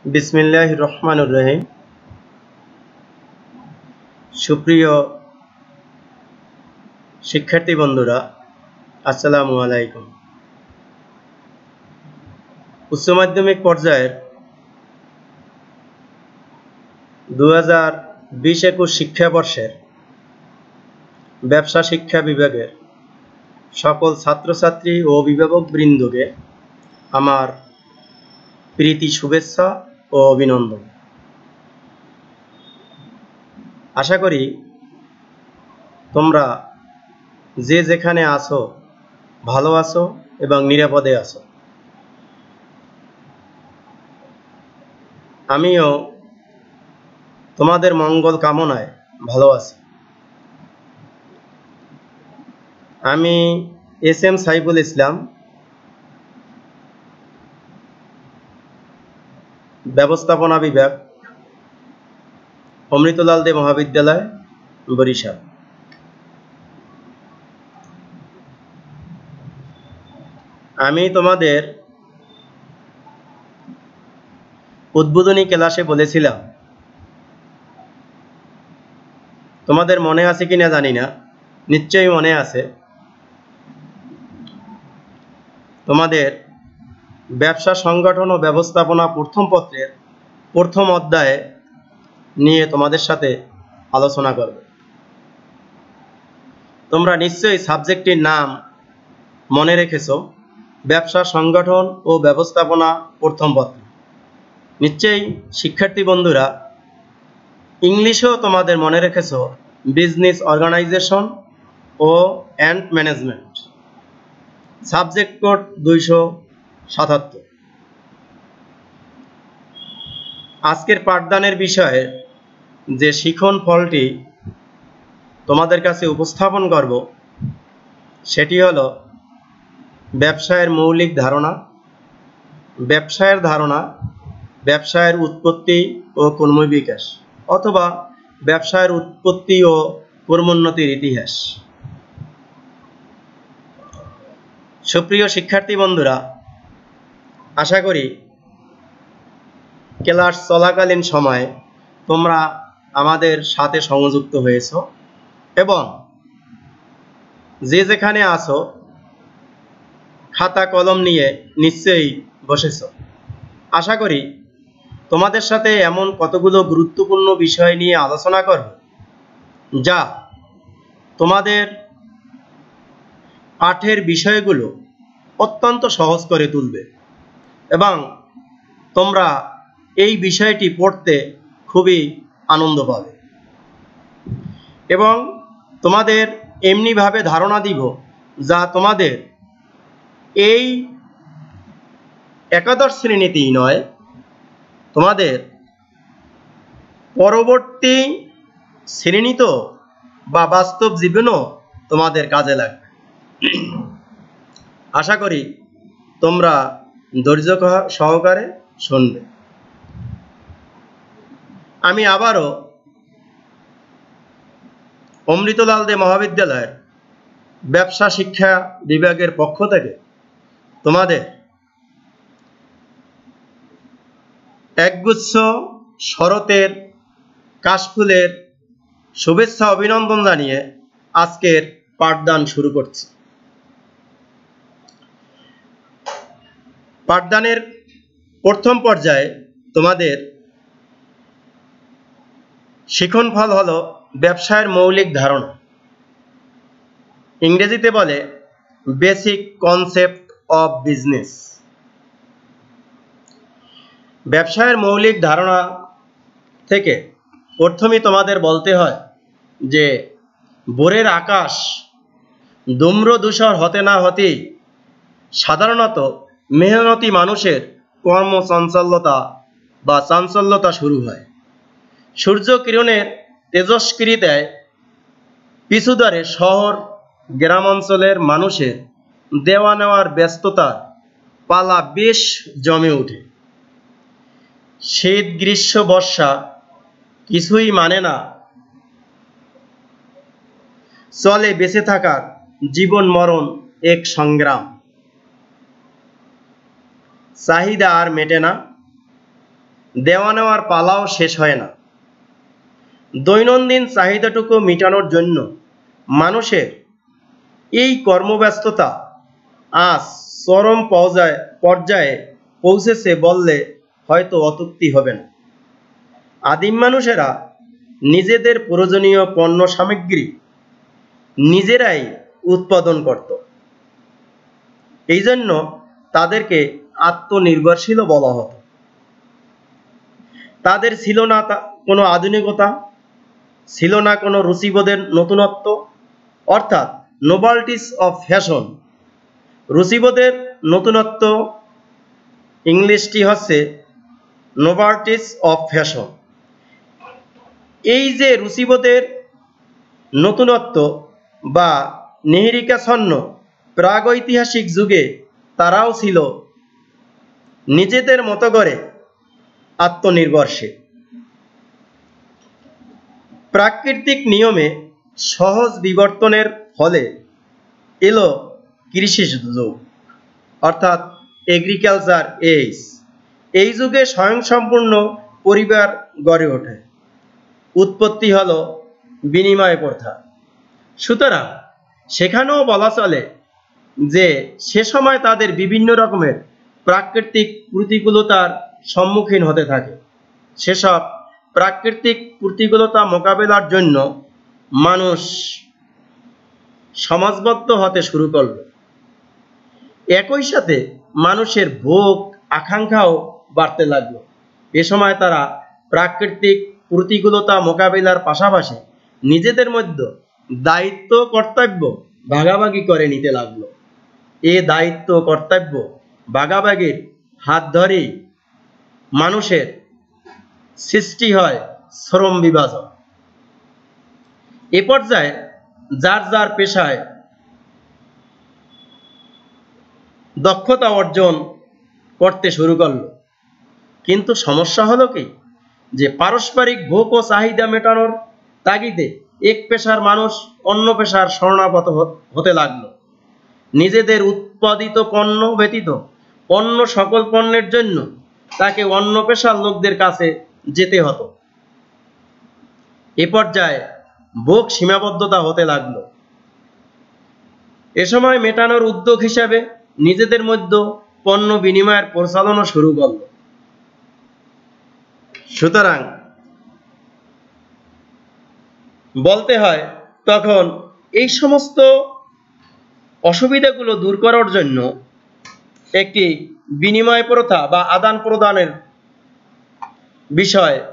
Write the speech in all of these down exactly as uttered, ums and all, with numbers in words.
বিসমিল্লাহির রহমানির রহিম। সুপ্রিয় শিক্ষার্থী বন্ধুরা, আসসালামু আলাইকুম। উচ্চ মাধ্যমিক পর্যায়ের দুই হাজার বিশ একুশ শিক্ষাবর্ষের ব্যবসা শিক্ষা বিভাগের সকল ছাত্রছাত্রী ও অভিভাবকবৃন্দকে আমার প্রীতি শুভেচ্ছা ও অভিনন্দন। আশা করি তোমরা যে যেখানে আছো ভালো আছো এবং নিরাপদে আছো। আমিও তোমাদের মঙ্গল কামনায় ভালো আছি। আমি এস এম সাইফুল ইসলাম, ব্যবস্থাপনা বিভাগ, অমৃতলাল দে মহাবিদ্যালয়, বরিশাল। আমি তোমাদের উদ্বোধনী ক্লাসে বলেছিলাম, তোমাদের মনে আছে কিনা জানি না, নিশ্চয়ই মনে আছে, তোমাদের ব্যবসা সংগঠন ও ব্যবস্থাপনা প্রথম পত্রের প্রথম অধ্যায়ে নিয়ে তোমাদের সাথে আলোচনা করব। তোমরা নিশ্চয়ই সাবজেক্টটির নাম মনে রেখেছো, ব্যবসা সংগঠন ও ব্যবস্থাপনা প্রথম পত্র। নিশ্চয়ই শিক্ষার্থী বন্ধুরা ইংলিশেও তোমাদের মনে রেখেছো বিজনেস অর্গানাইজেশন ও অ্যান্ড ম্যানেজমেন্ট, সাবজেক্ট কোড দুইশো সাতাত্তর। আজকের পাঠদানের বিষয়ে যে শিখন ফলটি তোমাদের কাছে উপস্থাপন করব সেটি হলো ব্যবসায়ের মৌলিক ধারণা, ব্যবসায়ের ধারণা, ব্যবসায়ের উৎপত্তি ও কর্মবিকাশ, অথবা ব্যবসায়ের উৎপত্তি ও কর্মোন্নতির ইতিহাস। সুপ্রিয় শিক্ষার্থী বন্ধুরা, আশা করি ক্লাস চলাকালীন সময়ে তোমরা আমাদের সাথে সংযুক্ত হয়েছ এবং যে যেখানে আছো খাতা কলম নিয়ে নিশ্চয়ই বসেছ। আশা করি তোমাদের সাথে এমন কতগুলো গুরুত্বপূর্ণ বিষয় নিয়ে আলোচনা করব যা তোমাদের পাঠের বিষয়গুলো অত্যন্ত সহজ করে তুলবে এবং তোমরা এই বিষয়টি পড়তে খুবই আনন্দ পাবে এবং তোমাদের এমনিভাবে ধারণা দিব যা তোমাদের এই একাদশ শ্রেণীতেই নয়, তোমাদের পরবর্তী শ্রেণীতে বা বাস্তব জীবনেও তোমাদের কাজে লাগবে। আশা করি তোমরা ধৈর্য সহকারে শুনবে। আমি আবারও অমৃতলাল দে মহাবিদ্যালয়ের ব্যবসা শিক্ষা বিভাগের পক্ষ থেকে তোমাদের একগুচ্ছ শরতের কাশফুলের শুভেচ্ছা অভিনন্দন জানিয়ে আজকের পাঠদান শুরু করছি। পাঠদানের প্রথম পর্যায়ে তোমাদের শিখন ফল হলো ব্যবসায়ের মৌলিক ধারণা, ইংরেজিতে বলে বেসিক কনসেপ্ট অফ বিজনেস। ব্যবসায়ের মৌলিক ধারণা থেকে প্রথমেই তোমাদের বলতে হয় যে ভোরের আকাশ ধূম্র ধূসর হতে না হতেই সাধারণত মেহনতি মানুষের কর্মচঞ্চলতা বা চাঞ্চল্যতা শুরু হয়। সূর্য কিরণের তেজস্ক্রিয়তায় পিছুধারে শহর গ্রামাঞ্চলের মানুষের দেওয়া নেওয়ার ব্যস্ততার পালা বেশ জমে ওঠে। শীত গ্রীষ্ম বর্ষা কিছুই মানে না, চলে বেঁচে থাকার জীবন মরণ এক সংগ্রাম। চাহিদা আর মেটে না, দেওয়া নেওয়ার পালাও শেষ হয় না। দৈনন্দিন চাহিদাটুকু মেটানোর জন্য মানুষের এই কর্মব্যস্ততা আজ চরম পর্যায়ে পর্যায়ে পৌঁছেছে বললে হয়তো অত্যুক্তি হবে না। আদিম মানুষেরা নিজেদের প্রয়োজনীয় পণ্য সামগ্রী নিজেরাই উৎপাদন করত। এই জন্য তাদেরকে আত্মনির্ভরশীল বলা হতো। তাদের ছিল না কোনো আধুনিকতা, ছিল না কোনো রুচিবোধের নতুনত্ব, অর্থাৎ নোভালটিস অফ ফ্যাশন। রুচিবোধের নতুনত্ব ইংলিশটি হচ্ছে নোভালটিস অফ ফ্যাশন। এই যে রুচিবোধের নতুনত্ব বা নিহিরিকাচ্ছন্ন প্রাগৈতিহাসিক যুগে তারাও ছিল নিজেদের মতো করে আত্মনির্ভরশীল। প্রাকৃতিক নিয়মে সহজ বিবর্তনের ফলে এলো কৃষি যুগ, অর্থাৎ এগ্রিকালচার এজ। এই যুগে স্বয়ংসম্পূর্ণ পরিবার গড়ে ওঠে, উৎপত্তি হলো বিনিময় প্রথা। সুতরাং সেখানেও বলা চলে যে সে সময় তাদের বিভিন্ন রকমের প্রাকৃতিক প্রতিকূলতার সম্মুখীন হতে থাকে। সেসব প্রাকৃতিক প্রতিকূলতা মোকাবেলার জন্য মানুষ সমাজবদ্ধ হতে শুরু করল। একই সাথে মানুষের ভোগ আকাঙ্ক্ষাও বাড়তে লাগলো। এ সময় তারা প্রাকৃতিক প্রতিকূলতা মোকাবিলার পাশাপাশি নিজেদের মধ্যে দায়িত্ব কর্তব্য ভাগাভাগি করে নিতে লাগলো। এ দায়িত্ব কর্তব্য ভাগাভাগির হাত ধরেই মানুষের সৃষ্টি হয় শ্রম বিভাজন। এ পর্যায়ে যার যার পেশায় দক্ষতা অর্জন করতে শুরু করলো। কিন্তু সমস্যা হলো কি, যে পারস্পরিক ভোগ ও চাহিদা মেটানোর তাগিদে এক পেশার মানুষ অন্য পেশার শরণাগত হতে লাগলো। নিজেদের উৎপাদিত পণ্য ব্যতীত অন্য সকল পণ্যের জন্য তাকে অন্য পেশার লোকদের কাছে যেতে হতো। এ পর্যায়ে ভোগ সীমাবদ্ধতা হতে লাগলো। এ সময় মেটানোর উদ্যোগ হিসাবে নিজেদের মধ্যে পণ্য বিনিময়ের প্রচলন শুরু করল। সুতরাং বলতে হয় তখন এই সমস্ত অসুবিধাগুলো দূর করার জন্য একটি বিনিময় প্রথা বা আদান প্রদানের বিষয়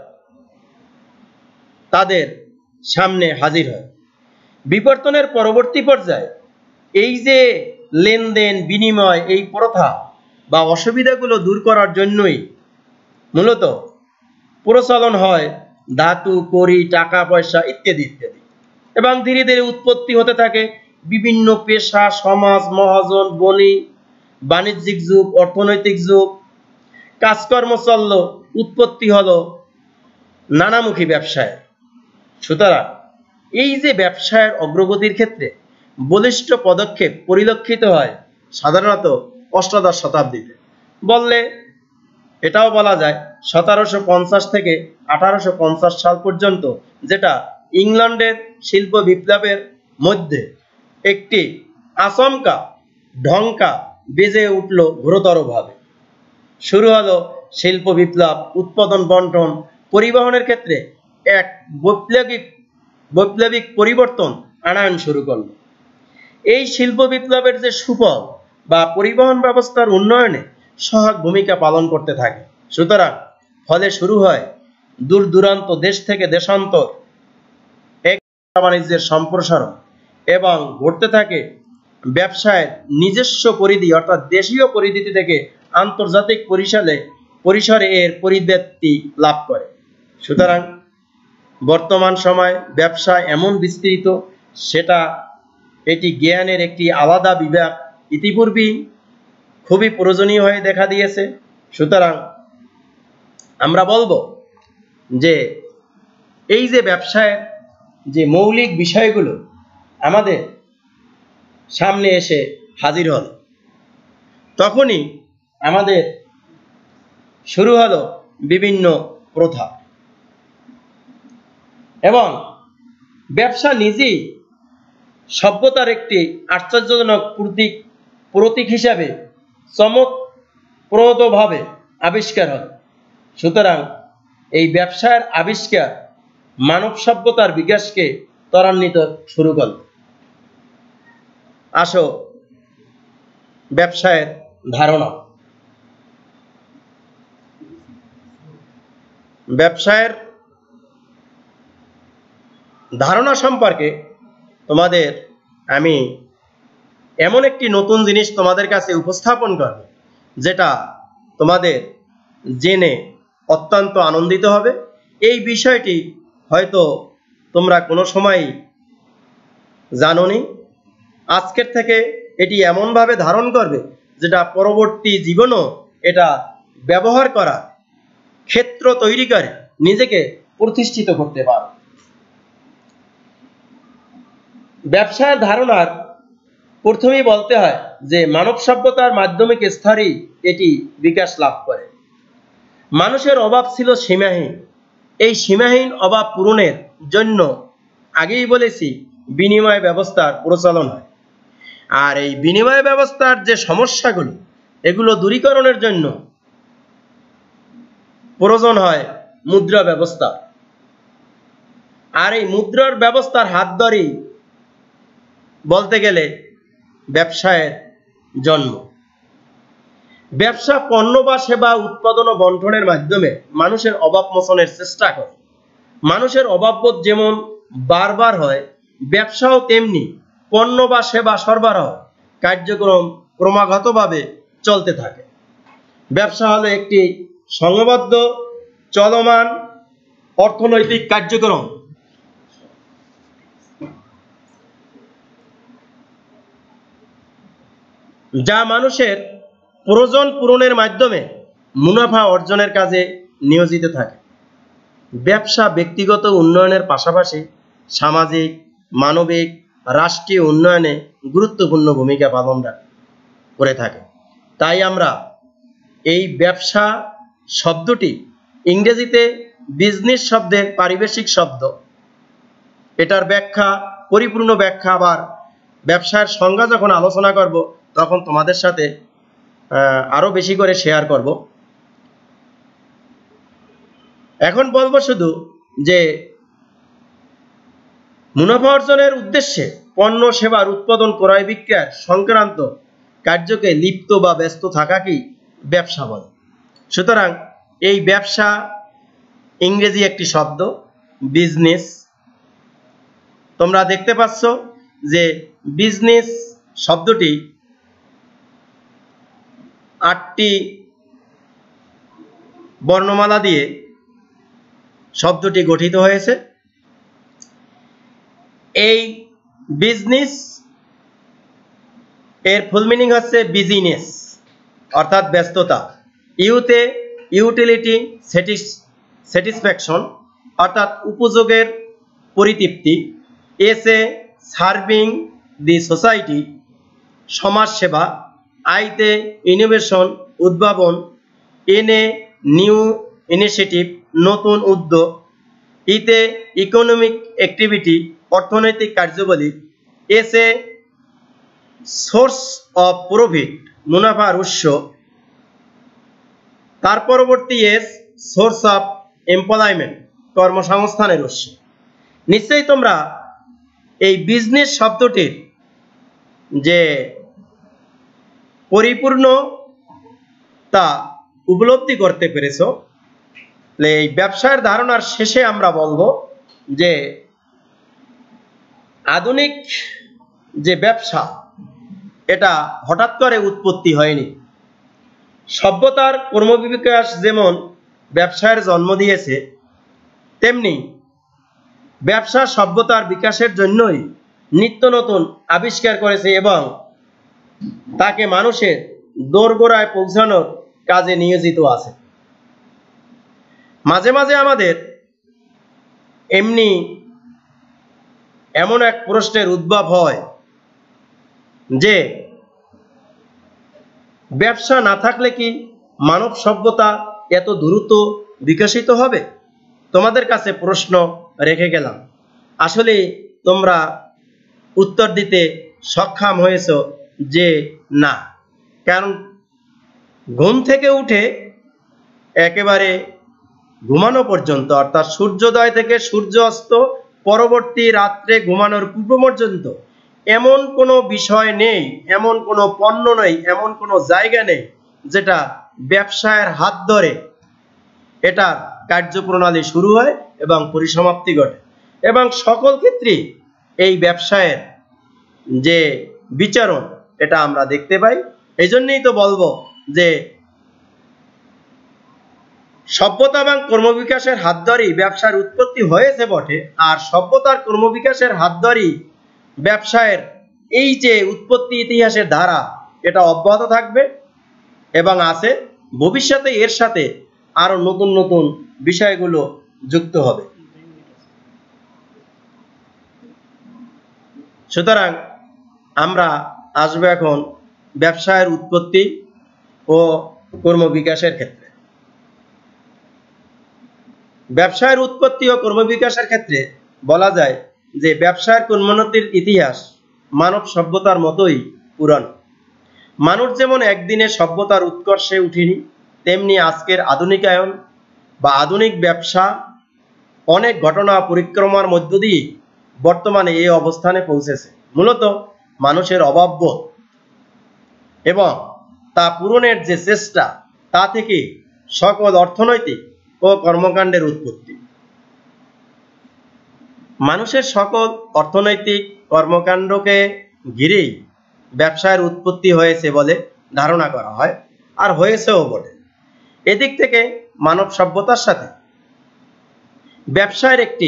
তাদের সামনে হাজির হয়। বিবর্তনের পরবর্তী পর্যায়ে এই যে লেনদেন বিনিময়, এই প্রথা বা অসুবিধাগুলো দূর করার জন্যই মূলত প্রচলন হয় ধাতু, কড়ি, টাকা পয়সা ইত্যাদি ইত্যাদি, এবং ধীরে ধীরে উৎপত্তি হতে থাকে বিভিন্ন পেশা, সমাজ, মহাজন, বণিক, বাণিজ্যিক যুগ, অর্থনৈতিক যুগ। কাজকর্ম চলল, উৎপত্তি হলো নানামুখী ব্যবসায়। সুতরাং এই যে ব্যবসায়ের অগ্রগতির ক্ষেত্রে বলিষ্ঠ পদক্ষেপ পরিলক্ষিত হয় সাধারণত অষ্টাদশ শতাব্দীতে, বললে এটাও বলা যায় সতেরোশো পঞ্চাশ থেকে আঠারোশো পঞ্চাশ সাল পর্যন্ত, যেটা ইংল্যান্ডের শিল্প বিপ্লবের মধ্যে একটি আচমকা ঢঙ্কা বেজে উঠল ঘোরতরভাবে। শুরু হলো শিল্প বিপ্লব, উৎপাদন বন্টন, পরিবহনের ক্ষেত্রে এক বৈপ্লবিক বৈপ্লবিক পরিবর্তন আনায়ন শুরু করল। এই শিল্প বিপ্লবের যে সুফল বা পরিবহন ব্যবস্থার উন্নয়নে সহায়ক ভূমিকা পালন করতে থাকে। সুতরাং ফলে শুরু হয় দূর দূরান্ত দেশ থেকে দেশান্তর এক বাণিজ্যের সম্প্রসারণ, এবং ঘটতে থাকে ব্যবসায়ের নিজস্ব পরিধি অর্থাৎ দেশীয় পরিধি থেকে আন্তর্জাতিক পরিসরে পরিসরে এর পরিব্যাপ্তি লাভ করে। সুতরাং বর্তমান সময় ব্যবসা এমন বিস্তৃত, সেটা এটি জ্ঞানের একটি আলাদা বিভাগ ইতিপূর্বেই খুবই প্রয়োজনীয় হয়ে দেখা দিয়েছে। সুতরাং আমরা বলবো যে এই যে ব্যবসায়ের যে মৌলিক বিষয়গুলো আমাদের সামনে এসে হাজির হলো, তখনই আমাদের শুরু হলো বিভিন্ন প্রথা। এবং ব্যবসা নিজেই সভ্যতার একটি আশ্চর্যজনক প্রতীক প্রতীক হিসাবে চমকপ্রদভাবে আবিষ্কার হয়। সুতরাং এই ব্যবসার আবিষ্কার মানব সভ্যতার বিকাশকে ত্বরান্বিত শুরু করল। আসো ব্যবসায়ের ধারণা। ব্যবসায়ের ধারণা সম্পর্কে তোমাদের আমি এমন একটি নতুন জিনিস তোমাদের কাছে উপস্থাপন করব, যেটা তোমাদের জেনে অত্যন্ত আনন্দিত হবে। এই বিষয়টি হয়তো তোমরা কোনো সময় জানোনি। আজকের থেকে এটি এমনভাবে ধারণ করবে যেটা পরবর্তী জীবনও এটা ব্যবহার করা ক্ষেত্র তৈরি করে নিজেকে প্রতিষ্ঠিত করতে পারো। ব্যবসার ধারণার প্রথমেই বলতে হয় যে মানব সভ্যতার মাধ্যমিক স্তরেই এটি বিকাশ লাভ করে। মানুষের অভাব ছিল সীমাহীন। এই সীমাহীন অভাব পূরণের জন্য আগেই বলেছি বিনিময় ব্যবস্থার প্রচলন হয়। আর এই বিনিময় ব্যবস্থার যে সমস্যাগুলো এগুলো দূরীকরণের জন্য প্রয়োজন হয় মুদ্রা ব্যবস্থা। আর এই মুদ্রার ব্যবস্থার হাত ধরেই বলতে গেলে ব্যবসায়ের জন্ম। ব্যবসা পণ্য বা সেবা উৎপাদন ও বন্টনের মাধ্যমে মানুষের অভাব মোচনের চেষ্টা করে। মানুষের অভাববোধ যেমন বারবার হয়, ব্যবসাও তেমনি পণ্য বা সেবা সরবরাহ কার্যক্রম ক্রমাগতভাবে চলতে থাকে। ব্যবসা হলো একটি সংঘবদ্ধ চলমান অর্থনৈতিক কার্যক্রম যা মানুষের প্রয়োজন পূরণের মাধ্যমে মুনাফা অর্জনের কাজে নিয়োজিত থাকে। ব্যবসা ব্যক্তিগত উন্নয়নের পাশাপাশি সামাজিক, মানবিক, রাষ্ট্রীয় উন্নয়নে গুরুত্বপূর্ণ ভূমিকা পালন করে থাকে। তাই আমরা এই ব্যবসা শব্দটি ইংরেজিতে বিজনেস শব্দের পারিভাষিক শব্দ। এটার ব্যাখ্যা, পরিপূর্ণ ব্যাখ্যা আবার ব্যবসার সংজ্ঞা যখন আলোচনা করব তখন তোমাদের সাথে আরো বেশি করে শেয়ার করব। এখন বলবো শুধু যে মুনাফা অর্জনের উদ্দেশ্যে পণ্য সেবার উৎপাদন ক্রয় বিক্রয় সংক্রান্ত কার্যকে লিপ্ত বা ব্যস্ত থাকাকেই ব্যবসা বলে। সুতরাং এই ব্যবসা ইংরেজি একটি শব্দ বিজনেস। তোমরা দেখতে পাচ্ছ যে বিজনেস শব্দটি আটটি বর্ণমালা দিয়ে শব্দটি গঠিত হয়েছে। এই বিজনেস এর ফুল মিনিং হচ্ছে বিজিনেস অর্থাৎ ব্যস্ততা, ইউতে ইউটিলিটি স্যাটিসফ্যাকশন অর্থাৎ উপযোগের পরিতৃপ্তি, এসে সার্ভিং দি সোসাইটি সমাজসেবা, আইতে ইনোভেশন উদ্ভাবন, এনে নিউ ইনিশিয়েটিভ নতুন উদ্যোগ, ইতে ইকোনমিক অ্যাক্টিভিটি অর্থনৈতিক কার্যাবলী, এসে সোর্স অফ প্রফিট মুনাফার উৎস, তার পরবর্তী এস সোর্স অফ এমপ্লয়মেন্ট কর্মসংস্থানের উৎস। নিশ্চয়ই তোমরা এই বিজনেস শব্দটির যে পরিপূর্ণতা উপলব্ধি করতে পেরেছো। এই ব্যবসার ধারণার শেষে আমরা বলবো যে আধুনিক যে ব্যবসা এটা হঠাৎ করে উৎপত্তি হয়নি। সভ্যতার কর্মবিকাশ যেমন ব্যবসায়ের জন্ম দিয়েছে, তেমনি ব্যবসা সভ্যতার বিকাশের জন্যই নিত্য নতুন আবিষ্কার করেছে এবং তাকে মানুষের দোরগোড়ায় পৌঁছানোর কাজে নিয়োজিত আছে। মাঝে মাঝে আমাদের এমনি এমন এক প্রশ্নের উদ্ভব হয় যে ব্যবসা না থাকলে কি মানব সভ্যতা এত দ্রুত বিকশিত হবে? তোমাদের কাছে প্রশ্ন রেখে গেলাম। আসলে তোমরা উত্তর দিতে সক্ষম হয়েছো যে না, কারণ ঘুম থেকে উঠে একেবারে ঘুমানো পর্যন্ত, অর্থাৎ সূর্যোদয় থেকে সূর্য অস্ত পরবর্তী রাত্রে ঘুমানোর পূর্ব পর্যন্ত এমন কোনো বিষয় নেই, এমন কোনো পণ্য নেই, এমন কোনো জায়গা নেই যেটা ব্যবসায়ের হাত ধরে এটার কার্যপ্রণালী শুরু হয় এবং পরিসমাপ্তি ঘটে। এবং সকল ক্ষেত্রে এই ব্যবসায়ের যে বিচারণ এটা আমরা দেখতে পাই। এই জন্যই তো বলবো যে সভ্যতা এবং কর্মবিকাশের হাত ধরেই ব্যবসার উৎপত্তি হয়েছে বটে, আর সভ্যতার কর্মবিকাশের হাত ধরেই ব্যবসায়ের এই যে উৎপত্তি ইতিহাসের ধারা এটা অব্যাহত থাকবে এবং আছে, ভবিষ্যতে এর সাথে আরো নতুন নতুন বিষয়গুলো যুক্ত হবে। সুতরাং আমরা আসবো এখন ব্যবসায়ের উৎপত্তি ও কর্মবিকাশের ক্ষেত্রে। ব্যবসায়ের উৎপত্তি ও কর্মবিকাশের ক্ষেত্রে বলা যায় যে ব্যবসায়ের কর্মোন্নতির ইতিহাস মানব সভ্যতার মতোই পুরানো। মানুষ যেমন একদিনে সভ্যতার উৎকর্ষে উঠেনি, তেমনি আজকের আধুনিকায়ন বা আধুনিক ব্যবসা অনেক ঘটনা পরিক্রমার মধ্য দিয়ে বর্তমানে এই অবস্থানে পৌঁছেছে। মূলত মানুষের অভাববোধ এবং তা পূরণের যে চেষ্টা, তা থেকে সকল অর্থনৈতিক ও কর্মকাণ্ডের উৎপত্তি। মানুষের সকল অর্থনৈতিক কর্মকাণ্ডকে ঘিরেই ব্যবসায়ের উৎপত্তি হয়েছে বলে ধারণা করা হয়, আর হয়েছেও বটে। এদিক থেকে মানব সভ্যতার সাথে ব্যবসায়ের একটি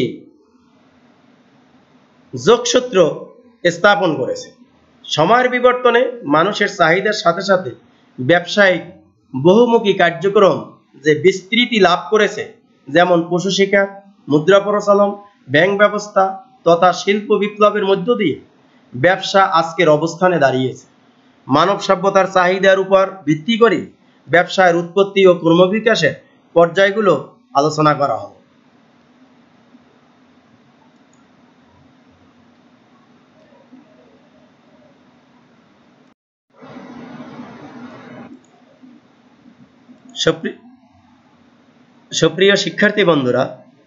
যোগসূত্র স্থাপন করেছে। সময়ের বিবর্তনে মানুষের চাহিদার সাথে সাথে ব্যবসায়িক বহুমুখী কার্যক্রম যে বিস্তৃতি লাভ করেছে, যেমন পশু শিকার, মুদ্রা প্রচলন, ব্যাংক ব্যবস্থা তথা শিল্প বিপ্লবের মধ্য দিয়ে ব্যবসা আজকের অবস্থানে দাঁড়িয়েছে। মানব সভ্যতার চাহিদার উপর ভিত্তি করে ব্যবসায়ের উৎপত্তি ও কর্মবিকাশের পর্যায়গুলো আলোচনা করা হবে। সুপ্রিয় শিক্ষার্থী বন্ধুরা,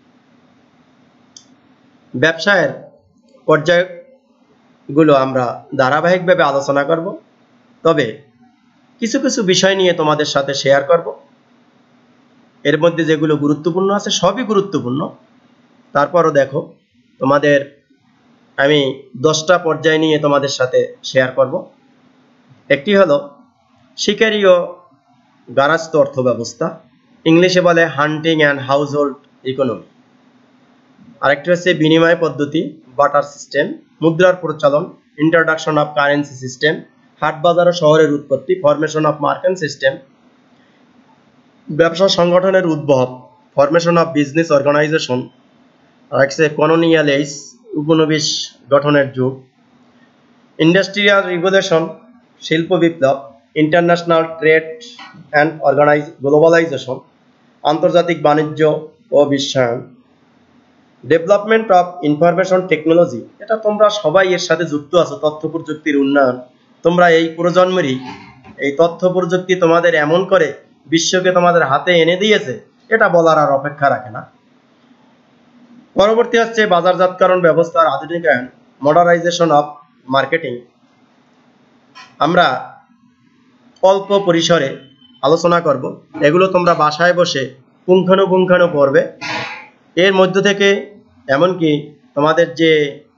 ব্যবসায়ের পর্যায়গুলো আমরা ধারাবাহিকভাবে আলোচনা করব, তবে কিছু কিছু বিষয় নিয়ে তোমাদের সাথে শেয়ার করব। এর মধ্যে যেগুলো গুরুত্বপূর্ণ আছে সবই গুরুত্বপূর্ণ, তারপরও দেখো তোমাদের আমি দশটা পর্যায় নিয়ে তোমাদের সাথে শেয়ার করব। একটি হলো শিকারী ও গার্হস্থ্য অর্থব্যবস্থা, ইংলিশে বলে hunting and household economy. আরেকটি হচ্ছে বিনিময় পদ্ধতি, বাটার সিস্টেম, মুদ্রার প্রচলন, ইন্ট্রোডাকশন অফ কারেন্সি সিস্টেম, হাট বাজার ও শহরের উৎপত্তি, ফরমেশন অফ মার্কেন্ট সিস্টেম, ব্যবসা সংগঠনের উদ্ভব, ফরমেশন অফ বিজনেস অর্গানাইজেশন, আর হচ্ছে কলোনিয়াল এজ, উপনিবেশ গঠনের যুগ, ইন্ডাস্ট্রিয়াল রিভলিউশন, শিল্প বিপ্লব, international trade and organise globalisation, আন্তর্জাতিক বাণিজ্য ও বিশ্বায়ন, ডেভেলপমেন্ট অফ ইনফরমেশন টেকনোলজি। এটা তোমরা সবাই এর সাথে যুক্ত আছো, তথ্য প্রযুক্তির উন্নয়ন। তোমরা এই প্রজন্মেরই, এই তথ্য প্রযুক্তি তোমাদের এমন করে বিশ্বকে তোমাদের হাতে এনে দিয়েছে, এটা বলার আর অপেক্ষা রাখে না। পরবর্তী হচ্ছে বাজারজাতকরণ ব্যবস্থার আধুনিকায়ন, মডার্নাইজেশন অফ মার্কেটিং। আমরা অল্প পরিসরে আলোচনা করব, এগুলো তোমরা বাসায় বসে পুঙ্খানুপুঙ্খানু পড়বে। এর মধ্য থেকে এমনকি তোমাদের যে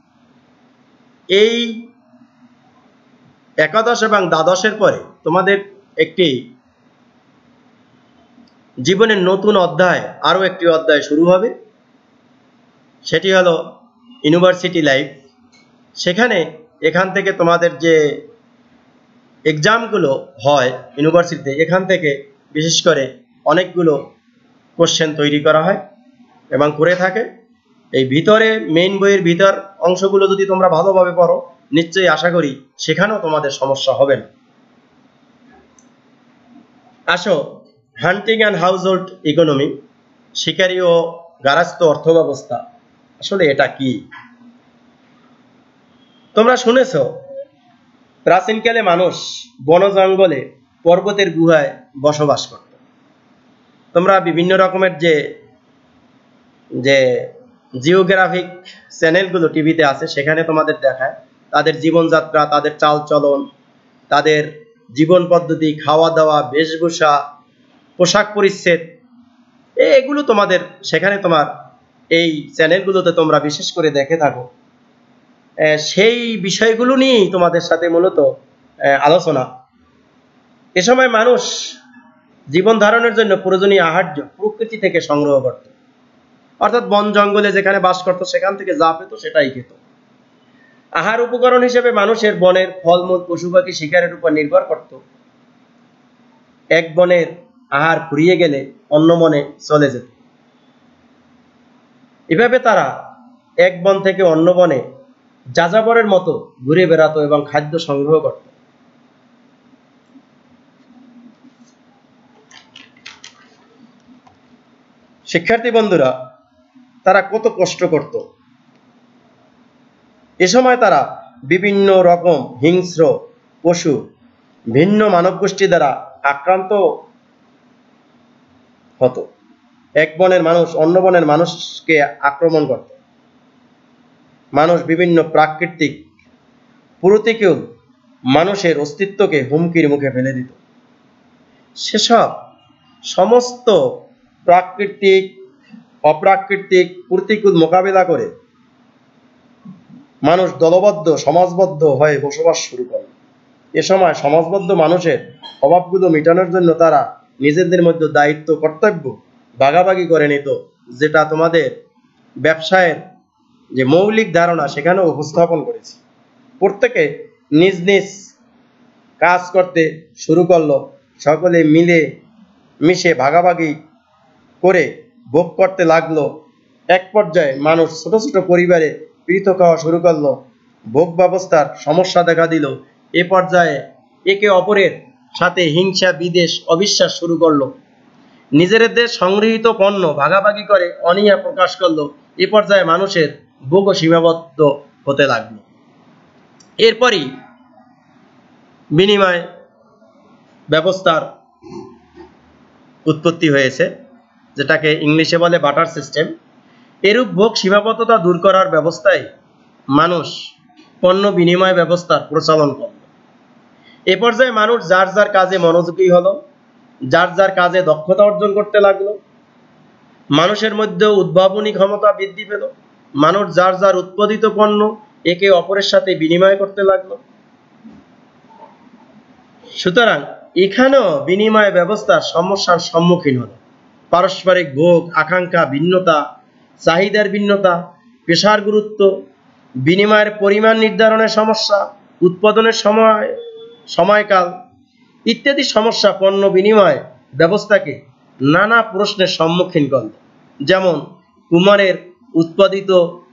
এই একাদশ এবং দ্বাদশের পরে তোমাদের একটি জীবনের নতুন অধ্যায়, আরও একটি অধ্যায় শুরু হবে, সেটি হলো ইউনিভার্সিটি লাইফ। সেখানে এখান থেকে তোমাদের যে এক্সামগুলো হয় ইউনিভার্সিটিতে, এখান থেকে বিশেষ করে অনেকগুলো কোশ্চেন তৈরি করা হয় এবং করে থাকে। এই ভিতরে মেইন বইয়ের ভিতর অংশগুলো যদি তোমরা ভালোভাবে পড়ো, নিশ্চয়ই আশা করি সেখানেও তোমাদের সমস্যা হবে না। আসো hunting and household economy. শিকারী ও গার্হস্থ্য অর্থ ব্যবস্থা। আসলে এটা কি? তোমরা শুনেছ প্রাচীনকালে মানুষ বন জঙ্গলে পর্বতের গুহায় বসবাস করত। তোমরা বিভিন্ন রকমের যে যে জিওগ্রাফিক চ্যানেলগুলো টিভিতে আছে সেখানে তোমাদের দেখায় তাদের জীবনযাত্রা, তাদের চালচলন, তাদের জীবন পদ্ধতি, খাওয়া দাওয়া, বেশভূষা, পোশাক পরিচ্ছদ, এগুলো তোমাদের সেখানে তোমার এই চ্যানেলগুলোতে তোমরা বিশেষ করে দেখে থাকো। সেই বিষয়গুলো নিয়েই তোমাদের সাথে মূলত আলোচনা। এ সময় মানুষ জীবন ধারণের জন্য প্রয়োজনীয় আহার্য প্রকৃতি থেকে সংগ্রহ করত, অর্থাৎ বন জঙ্গলে যেখানে বাস করত সেখান থেকে যা পেত সেটাই খেত। আহার উপকরণ হিসেবে মানুষের বনের ফলমূল, পশু পাখি শিকারের উপর নির্ভর করত। এক বনের আহার ফুরিয়ে গেলে অন্য বনে চলে যেত। এভাবে তারা এক বন থেকে অন্য বনে যাযাবরের মতো ঘুরে বেড়াতো এবং খাদ্য সংগ্রহ করত। শিক্ষার্থী বন্ধুরা, তারা কত কষ্ট করত। এ সময় তারা বিভিন্ন রকম হিংস্র পশু, ভিন্ন মানব গোষ্ঠী দ্বারা আক্রান্ত হতো। এক বনের মানুষ অন্য বনের মানুষকে আক্রমণ করত। মানুষ বিভিন্ন প্রাকৃতিক প্রতিকূল মানুষের অস্তিত্বকে হুমকির মুখে ফেলে দিত। সেসব সমস্ত প্রাকৃতিক, অপ্রাকৃতিক প্রতিকূল মোকাবিলা করে মানুষ দলবদ্ধ, সমাজবদ্ধ হয়ে বসবাস শুরু করে। এ সময় সমাজবদ্ধ মানুষের অভাবগুলো মেটানোর জন্য তারা নিজেদের মধ্যে দায়িত্ব, কর্তব্য ভাগাভাগি করে নিত, যেটা তোমাদের ব্যবসায়ের যে মৌলিক ধারণা সেখানেও উপস্থাপন করেছি। প্রত্যেকে নিজ নিজ কাজ করতে শুরু করলো, সকলে মিলে মিশে ভাগাভাগি করে ভোগ করতে লাগলো। এক পর্যায়ে মানুষ ছোট ছোট পরিবারে পৃথক হওয়া শুরু করলো, ভোগ ব্যবস্থার সমস্যা দেখা দিল। এ পর্যায়ে একে অপরের সাথে হিংসা, বিদ্বেষ, অবিশ্বাস শুরু করলো। নিজেদের সংগৃহীত পণ্য ভাগাভাগি করে অনীহা প্রকাশ করলো। এ পর্যায়ে মানুষের ভোগ সীমাবদ্ধ হতে লাগলো। এরপরই বিনিময় ব্যবস্থার উৎপত্তি হয়েছে, যেটাকে ইংলিশে বলে বাটার সিস্টেম। এরূপ ভোগ সীমাবদ্ধতা দূর করার ব্যবস্থায় মানুষ পণ্য বিনিময় ব্যবস্থার প্রচলন করল। এ পর্যায়ে মানুষ যার যার কাজে মনোযোগী হলো, যার যার কাজে দক্ষতা অর্জন করতে লাগলো। মানুষের মধ্যে উদ্ভাবনী ক্ষমতা বৃদ্ধি পেল। মানুষ যার যার উৎপাদিত পণ্য একে অপরের সাথে বিনিময় করতে লাগলো। সুতরাং এখানেও বিনিময় ব্যবস্থার সমস্যার সম্মুখীন হলো। পারস্পরিক ভোগ, আকাঙ্ক্ষা, ভিন্নতা, চাহিদার ভিন্নতা, পেশার গুরুত্ব, বিনিময়ের পরিমাণ নির্ধারণের সমস্যা, উৎপাদনের সময় সময়কাল ইত্যাদি সমস্যা পণ্য বিনিময় ব্যবস্থাকে নানা প্রশ্নের সম্মুখীন করল। যেমন কুমারের উৎপাদিত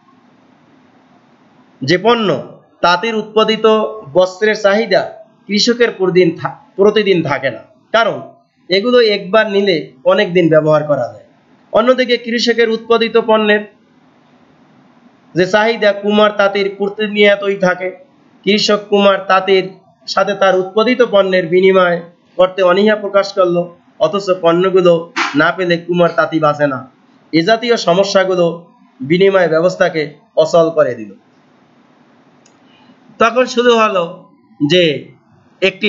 যে পণ্য, তাঁতের উৎপাদিত বস্ত্রের চাহিদা কৃষকের প্রতিদিন প্রতিদিন থাকে না, কারণ এগুলো একবার নিলে অনেক দিন ব্যবহার করা যায়। অন্যদিকে কৃষকের উৎপাদিত পণ্যের যে চাহিদা কুমার তাঁতের প্রতিনিয়তই থাকে। কৃষক কুমার তাঁতের সাথে তার উৎপাদিত পণ্যের বিনিময় করতে অনীহা প্রকাশ করলো, অথচ পণ্যগুলো না পেলে কুমার তাঁতি বাঁচে না। এ জাতীয় সমস্যাগুলো বিনিময় ব্যবস্থাকে অচল করে দিল। তখন শুরু হলো যে একটি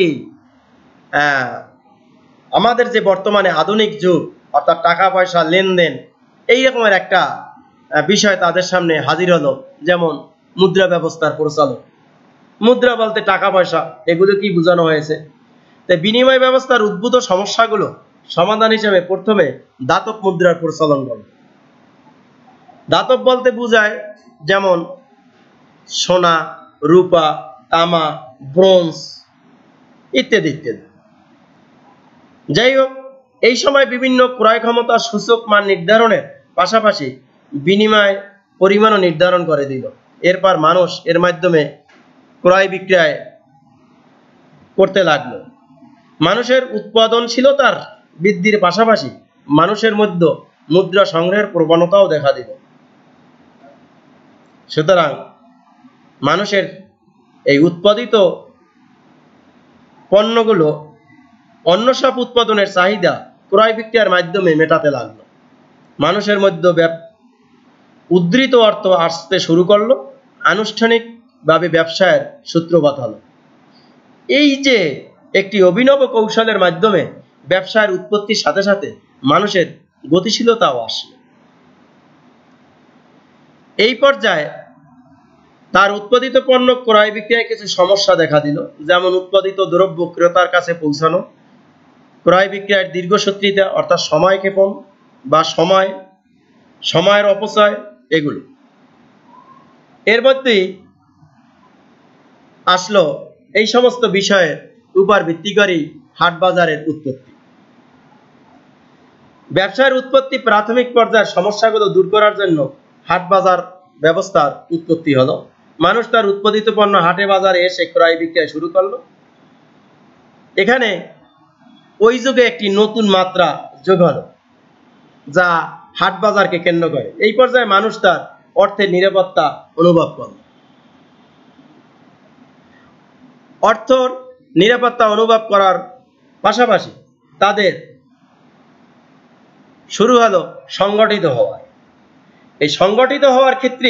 আমাদের যে বর্তমানে আধুনিক যুগ, অর্থাৎ টাকা পয়সা লেনদেন, এই রকমের একটা বিষয় তাদের সামনে হাজির হলো, যেমন মুদ্রা ব্যবস্থার প্রচলন। মুদ্রা বলতে টাকা পয়সা, এগুলো কি বোঝানো হয়েছে? তাই বিনিময় ব্যবস্থার উদ্ভূত সমস্যাগুলো সমাধান হিসেবে প্রথমে দাতব মুদ্রার প্রচলন করল। দাতব বলতে বোঝায় যেমন সোনা, রূপা, তামা, ব্রোঞ্জ ইত্যাদি ইত্যাদি। যাই হোক, এই সময় বিভিন্ন ক্রয় ক্ষমতা সূচক মান নির্ধারণের পাশাপাশি বিনিময় পরিমাণও নির্ধারণ করে দিল। এরপর মানুষ এর মাধ্যমে ক্রয় বিক্রয় করতে লাগলো। মানুষের উৎপাদনশীলতার বৃদ্ধির পাশাপাশি মানুষের মধ্যে মুদ্রা সংগ্রহের প্রবণতাও দেখা দিল। সুতরাং মানুষের এই উৎপাদিত পণ্যগুলো অন্য সব উৎপাদনের চাহিদা ক্রয় বিক্রয়ের মাধ্যমে মেটাতে লাগলো। মানুষের মধ্যে উদ্ধৃত অর্থ আসতে শুরু করলো, আনুষ্ঠানিকভাবে ব্যবসায়ের সূত্রপাত হলো। এই যে একটি অভিনব কৌশলের মাধ্যমে ব্যবসায়ের উৎপত্তির সাথে সাথে মানুষের গতিশীলতাও আসলো। এই পর্যায়ে তার উৎপাদিত পণ্য ক্রয় বিক্রয়ে কিছু সমস্যা দেখা দিল, যেমন উৎপাদিত দ্রব্য ক্রেতার কাছে পৌঁছানো, ক্রয় বিক্রয়ের দীর্ঘসূত্রিতা অর্থাৎ সময় ক্ষেপণ বা সময় সময়ের অপচয়, এগুলো। এর মধ্যেই আসলো এই সমস্ত বিষয়ের উপর ভিত্তি করেই হাট বাজারের উৎপত্তি। ব্যবসার উৎপত্তি প্রাথমিক পর্যায়ের সমস্যাগুলো দূর করার জন্য হাট বাজার ব্যবস্থার উৎপত্তি হলো। মানুষ তার উৎপাদিত পণ্য হাটে বাজারে এসে ক্রয় বিক্রয় শুরু করলো। এখানে ওই যুগে একটি নতুন মাত্রা যোগ হলো, যা হাট বাজারকে কেন্দ্র করে। এই পর্যায়ে মানুষ তার অর্থের নিরাপত্তা অনুভব করল। অর্থের নিরাপত্তা অনুভব করার পাশাপাশি তাদের শুরু হলো সংগঠিত হওয়া। এই সংগঠিত হওয়ার ক্ষেত্রে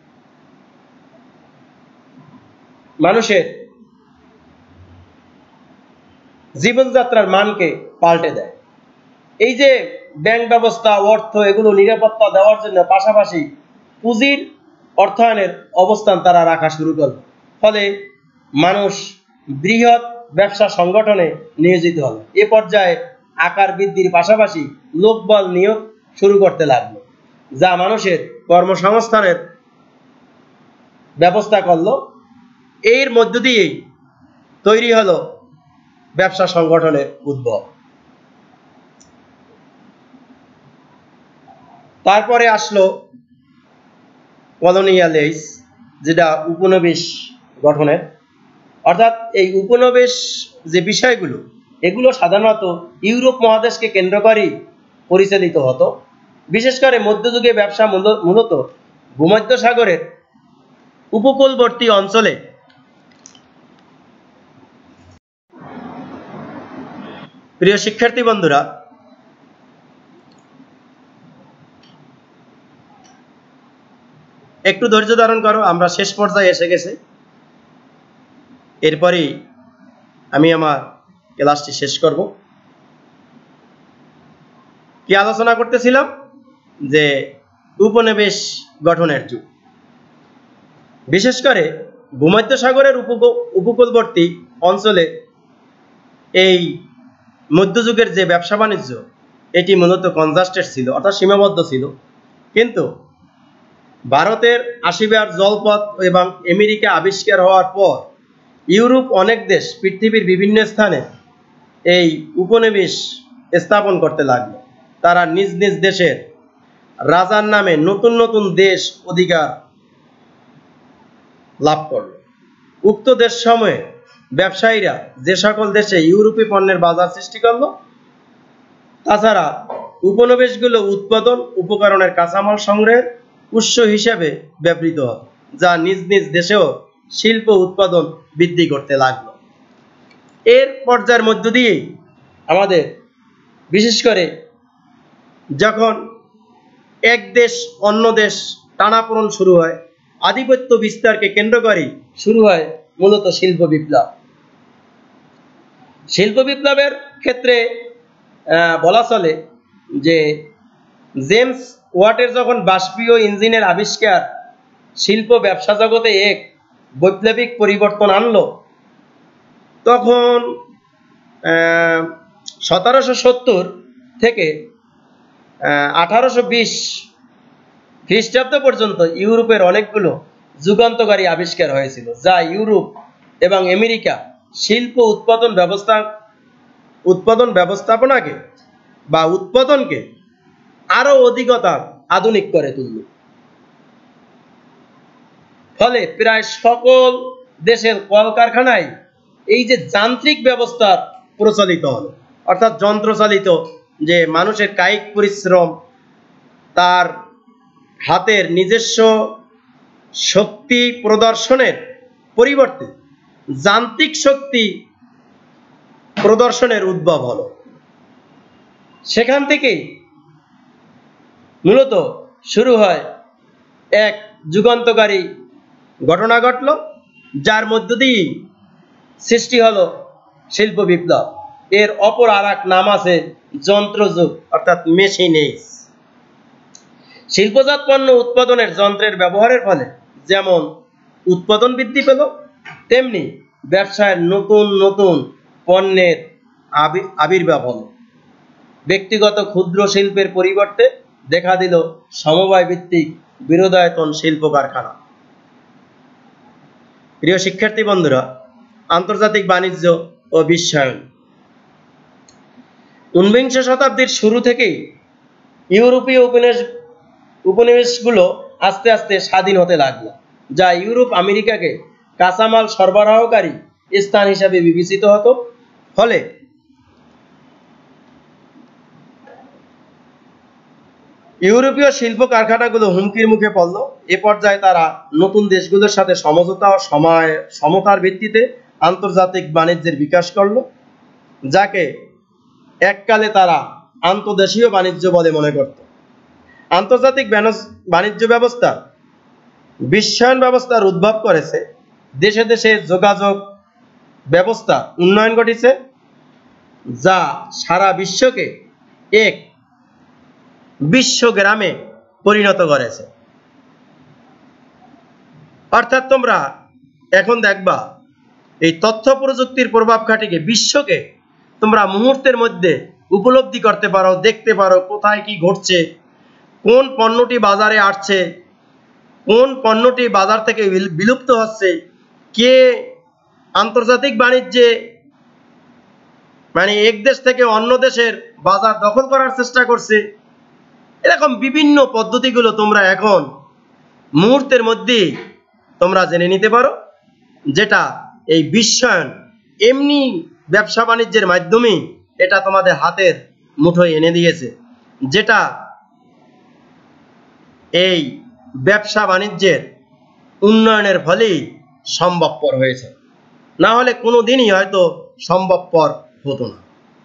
মানুষের জীবনযাত্রার মানকে পাল্টে দেয়। এই যে ব্যাংক ব্যবস্থা, অর্থ, এগুলো নিরাপত্তা দেওয়ার জন্য পাশাপাশি পুঁজির অর্থায়নের অবস্থান তারা রাখা শুরু করল। ফলে মানুষ বৃহৎ ব্যবসা সংগঠনে নিয়োজিত হল। এ পর্যায়ে আকার বৃদ্ধির পাশাপাশি লোকবল নিয়োগ শুরু করতে লাগলো, যা মানুষের কর্মসংস্থানের ব্যবস্থা করলো। এর মধ্য দিয়েই তৈরি হলো ব্যবসা সংগঠনের উদ্ভব। তারপরে আসলো কলোনিয়াল এজ, যেটা উপনিবেশ গঠনের। অর্থাৎ এই উপনিবেশ যে বিষয়গুলো, এগুলো সাধারণত ইউরোপ মহাদেশকে কেন্দ্র করেই পরিচালিত হতো। বিশেষ করে মধ্যযুগে ব্যবসা মূলত ভূমধ্যসাগরের উপকূলবর্তী অঞ্চলে প্রিয় শিক্ষার্থী বন্ধুরা, একটু ধৈর্য ধারণ করো, আমরা শেষ পর্যায়ে এসে গেছি। এরপরই আমি আমার ক্লাসটি শেষ করব। কি আলোচনা করতেছিলাম? যে উপনিবেশ গঠনের যুগ। বিশেষ করে ভূমধ্যসাগরের উপকূলবর্তী অঞ্চলে এই মধ্যযুগের যে ব্যবসা বাণিজ্য, এটি মূলত কনজাস্টেড ছিল, অর্থাৎ সীমাবদ্ধ ছিল। কিন্তু ভারতের আসিবার জলপথ এবং আমেরিকা আবিষ্কার হওয়ার পর ইউরোপ অনেক দেশ পৃথিবীর বিভিন্ন স্থানে এই উপনিবেশ স্থাপন করতে লাগলো। তারা নিজ নিজ দেশের রাজার নামে নতুন নতুন দেশ অধিকার লাভ করল। উক্ত দেশ সময়ে ব্যবসায়ীরা যে সকল দেশে ইউরোপী পণ্যের বাজার সৃষ্টি করল, তাছাড়া উপনিবেশগুলো উৎপাদন উপকরণের কাঁচামাল সংগ্রহের উৎস হিসেবে ব্যবহৃত হতো, যা নিজ নিজ দেশেও শিল্প উৎপাদন বৃদ্ধি করতে লাগলো। এর পর্যায়ের মধ্য দিয়েই আমাদের বিশেষ করে যখন এক দেশ অন্য দেশ টানাপোড়েন শুরু হয়, আধিপত্য বিস্তারকে কেন্দ্র করে শুরু হয় মূলত শিল্প বিপ্লব। শিল্প বিপ্লবের ক্ষেত্রে বলা চলে যে জেমস ওয়াটের যখন বাষ্পীয় ইঞ্জিনের আবিষ্কার শিল্প ব্যবসা জগতে এক বৈপ্লবিক পরিবর্তন আনলো, তখন সতেরোশো সত্তর থেকে আঠারোশো বিশ খ্রিস্টাব্দ পর্যন্ত ইউরোপের অনেকগুলো যুগান্তকারী আবিষ্কার হয়েছিল, যা ইউরোপ এবং আমেরিকা শিল্প উৎপাদন ব্যবস্থা উৎপাদন ব্যবস্থাপনাকে বা উৎপাদনকে আরো অধিকতর আধুনিক করে তুলল। ফলে প্রায় সকল দেশের কলকারখানায় এই যে যান্ত্রিক ব্যবস্থা প্রচলিত হলো, অর্থাৎ যন্ত্রচালিত, যে মানুষের কায়িক পরিশ্রম তার হাতের নিজস্ব শক্তি প্রদর্শনের পরিবর্তে যান্ত্রিক শক্তি প্রদর্শনের উদ্ভব হলো। সেখান থেকেই মূলত শুরু হয় এক যুগান্তকারী ঘটনা ঘটল, যার মধ্য দিয়ে সৃষ্টি হলো শিল্প বিপ্লব। এর অপর আর এক নাম আছে যন্ত্রযুগ, অর্থাৎ মেশিন এজ। শিল্পজাত পণ্য উৎপাদনের যন্ত্রের ব্যবহারের ফলে যেমন উৎপাদন বৃদ্ধি পেল, তেমনি ব্যবসায় নতুন নতুন পণ্যের আবির্ভাব হল। ব্যক্তিগত ক্ষুদ্র শিল্পের পরিবর্তে দেখা দিল সমবায় ভিত্তিক বৃহদায়তন শিল্প কারখানা। প্রিয় শিক্ষার্থী বন্ধুরা, আন্তর্জাতিক বাণিজ্য ও বিশ্বায়ন। ঊনবিংশ শতাব্দীর শুরু থেকেই ইউরোপীয় উপনিবেশ উপনিবেশগুলো আস্তে আস্তে স্বাধীন হতে লাগলো, যা ইউরোপ আমেরিকাকে কাঁচামাল সরবরাহকারী স্থান হিসাবে বিবেচিত হতো। ফলে ইউরোপীয় শিল্প কারখানাগুলো হুমকির মুখে পড়ল। এ পর্যায়ে তারা নতুন দেশগুলোর সাথে সমঝোতা ও সময় সমতার ভিত্তিতে আন্তর্জাতিক বাণিজ্যের বিকাশ করল, যাকে এককালে তারা আন্তর্দেশীয় বাণিজ্য বলে মনে করত। আন্তর্জাতিক বাণিজ্য ব্যবস্থা বিশ্বায়ন ব্যবস্থার উদ্ভব করেছে। দেশে দেশে যোগাযোগ ব্যবস্থা উন্নয়ন ঘটেছে, যা সারা বিশ্বকে এক বিশ্বগ্রামে পরিণত করেছে। অর্থাৎ তোমরা এখন দেখবা এই তথ্য প্রযুক্তির প্রভাব খাটিয়ে বিশ্বকে তোমরা মুহূর্তের মধ্যে উপলব্ধি করতে পারো, দেখতে পারো কোথায় কি ঘটছে, কোন পণ্যটি বাজারে আসছে, কোন পণ্যটি বাজার থেকে বিলুপ্ত হচ্ছে, কে আন্তর্জাতিক বাণিজ্যে মানে এক দেশ থেকে অন্য দেশের বাজার দখল করার চেষ্টা করছে। এরকম বিভিন্ন পদ্ধতিগুলো তোমরা এখন মুহূর্তের মধ্যে তোমরা জেনে নিতে পারো, যেটা এই বিশ্বায়ন এমনি ব্যবসা বাণিজ্যের মাধ্যমে এটা তোমাদের হাতের মুঠোয় এনে দিয়েছে, যেটা এই ব্যবসা বাণিজ্যের উন্নয়নের ফলেই সম্ভবপর হয়েছে, না হলে কোনো দিনই হয়তো সম্ভবপর হতো না।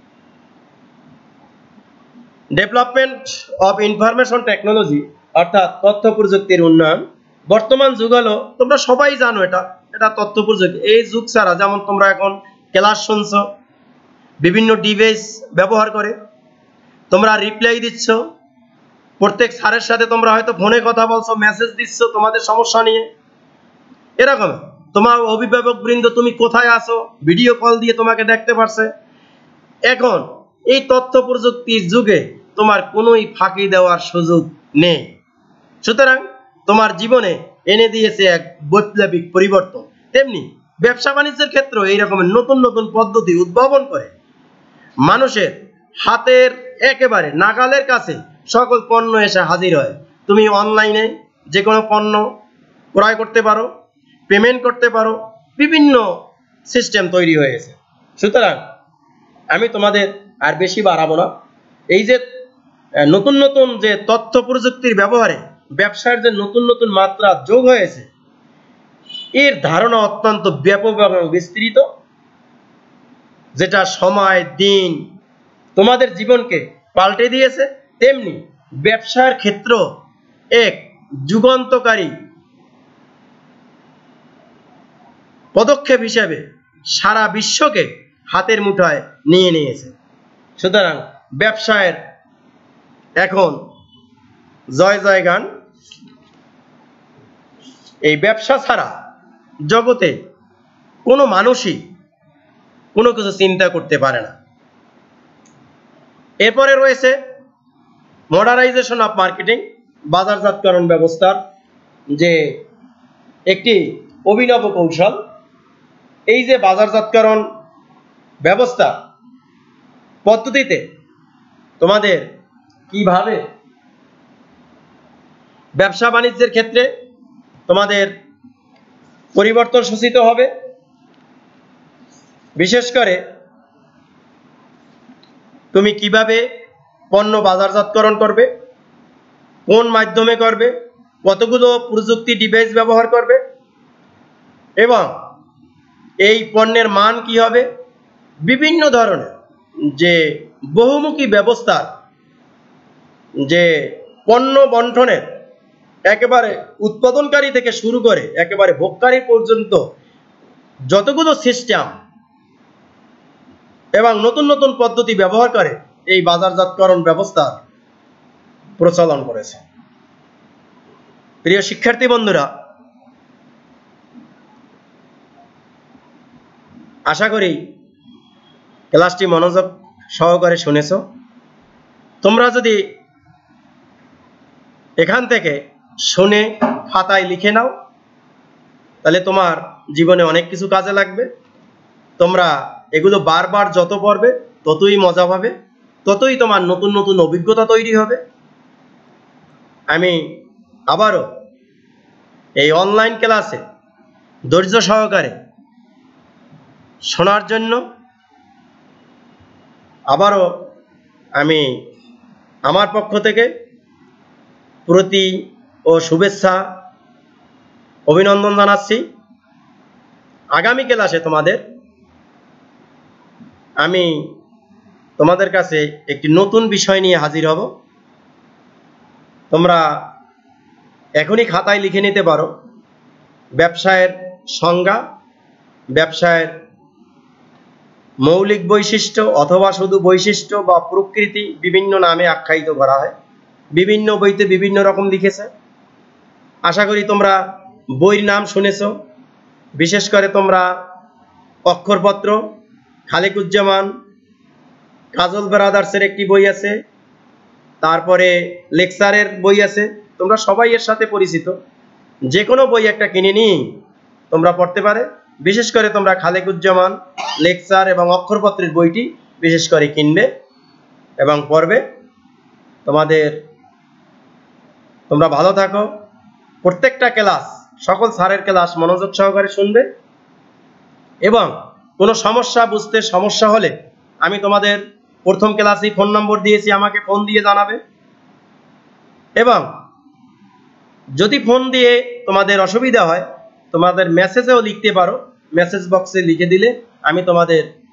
ডেভেলপমেন্ট অফ ইনফরমেশন টেকনোলজি, অর্থাৎ তথ্য প্রযুক্তির উন্নয়ন। বর্তমান যুগ হলো, তোমরা সবাই জানো এটা এটা তথ্য প্রযুক্তি। এই যুগ ছাড়া যেমন তোমরা এখন ক্লাস শুনছো, বিভিন্ন ডিভাইস ব্যবহার করে তোমরা রিপ্লাই দিচ্ছ, প্রত্যেক স্যারের সাথে তোমরা হয়তো ফোনে কথা বলছো, মেসেজ দিচ্ছ তোমাদের সমস্যা নিয়ে। এরকম তোমার অভিভাবক বৃন্দ তুমি কোথায় আছো ভিডিও কল দিয়ে তোমাকে দেখতে পারছে। এখন এই তথ্য প্রযুক্তির যুগে তোমার কোনোই ফাঁকি দেওয়ার সুযোগ নেই। সুতরাং তোমার জীবনে এনে দিয়েছে এক বৈপ্লবিক পরিবর্তন। তেমনি ব্যবসা বাণিজ্যের ক্ষেত্রে এই রকমের নতুন নতুন পদ্ধতি উদ্ভাবন করে মানুষের হাতের একেবারে নাগালের কাছে সকল পণ্য এসে হাজির হয়। তুমি অনলাইনে যে কোনো পণ্য ক্রয় করতে পারো, পেমেন্ট করতে পারো, বিভিন্ন সিস্টেম তৈরি হয়েছে। সুতরাং আমি তোমাদের আর বেশি বাড়াবো না। এই যে নতুন নতুন যে তথ্য প্রযুক্তির ব্যবহারে ব্যবসার যে নতুন নতুন মাত্রা যোগ হয়েছে, এর ধারণা অত্যন্ত ব্যাপক এবং বিস্তৃত, যেটা সময় দিন তোমাদের জীবনকে পাল্টে দিয়েছে। তেমনি ব্যবসার ক্ষেত্র এক যুগান্তকারী পদক্ষেপ হিসেবে সারা বিশ্বকে হাতের মুঠায় নিয়ে নিয়েছে। সুতরাং ব্যবসায়ের এখন জয় জয় গান। এই ব্যবসা ছাড়া জগতে কোনো মানুষই কোনো কিছু চিন্তা করতে পারে না। এরপরে রয়েছে মডার্নাইজেশন অফ মার্কেটিং, বাজারজাতকরণ ব্যবস্থার যে একটি অভিনব কৌশল। এই যে বাজারজাতকরণ ব্যবস্থা পদ্ধতিতে তোমাদের কিভাবে ব্যবসা বাণিজ্যের ক্ষেত্রে তোমাদের পরিবর্তন সূচিত হবে, বিশেষ করে তুমি কিভাবে পণ্য বাজারজাতকরণ করবে, কোন মাধ্যমে করবে, কতগুলো প্রযুক্তি ডিভাইস ব্যবহার করবে এবং এই পণ্যের মান কি হবে, বিভিন্ন ধরনের যে বহুমুখী ব্যবস্থার যে পণ্য বন্টনের একেবারে উৎপাদনকারী থেকে শুরু করে একেবারে ভোগকারী পর্যন্ত যতগুলো সিস্টেম এবং নতুন নতুন পদ্ধতি ব্যবহার করে এই বাজারজাতকরণ ব্যবস্থা প্রচলন করেছে। প্রিয় শিক্ষার্থী বন্ধুরা, আশা করি ক্লাসটি মনোযোগ সহকারে শুনেছ। তোমরা যদি এখান থেকে শুনে খাতায় লিখে নাও তাহলে তোমার জীবনে অনেক কিছু কাজে লাগবে। তোমরা এগুলো বারবার যত পড়বে ততই মজা পাবে, ততই তোমার নতুন নতুন অভিজ্ঞতা তৈরি হবে। আমি আবারও এই অনলাইন ক্লাসে ধৈর্য সহকারে শোনার জন্য আবারও আমি আমার পক্ষ থেকে প্রতি ও শুভেচ্ছা অভিনন্দন জানাচ্ছি। আগামী ক্লাসে তোমাদের আমি তোমাদের কাছে একটি নতুন বিষয় নিয়ে হাজির হব। তোমরা এখনই খাতায় লিখে নিতে পারো ব্যবসায়ের সংজ্ঞা, ব্যবসায়ের মৌলিক বৈশিষ্ট্য অথবা শুধু বৈশিষ্ট্য বা প্রকৃতি বিভিন্ন নামে আখ্যায়িত করা হয়, বিভিন্ন বইতে বিভিন্ন রকম লিখেছে। আশা করি তোমরা বইয়ের নাম শুনেছ। বিশেষ করে তোমরা অক্ষরপত্র, খালিকুজ্জামান কাজল ব্রাদার্সের একটি বই আছে, তারপরে লেকচারের বই আছে, তোমরা সবাই এর সাথে পরিচিত। যে কোনো বই একটা কিনে নিয়ে তোমরা পড়তে পারে। বিশেষ করে তোমরা খালিকুজ্জামান, লেকচার এবং অক্ষরপত্রের বইটি বিশেষ করে কিনবে এবং পড়বে। তোমাদের তোমরা ভালো থাকো। প্রত্যেকটা ক্লাস, সকল স্যারের ক্লাস মনোযোগ সহকারে শুনবে এবং কোনো সমস্যা বুঝতে সমস্যা হলে আমি তোমাদের প্রথম ক্লাসেই ফোন নম্বর দিয়েছি, আমাকে ফোন দিয়ে জানাবে। এবং যদি ফোন দিয়ে তোমাদের অসুবিধা হয় তোমাদের মেসেজেও লিখতে পারো, মেসেজ বক্সে লিখে দিলে আমি তোমাদের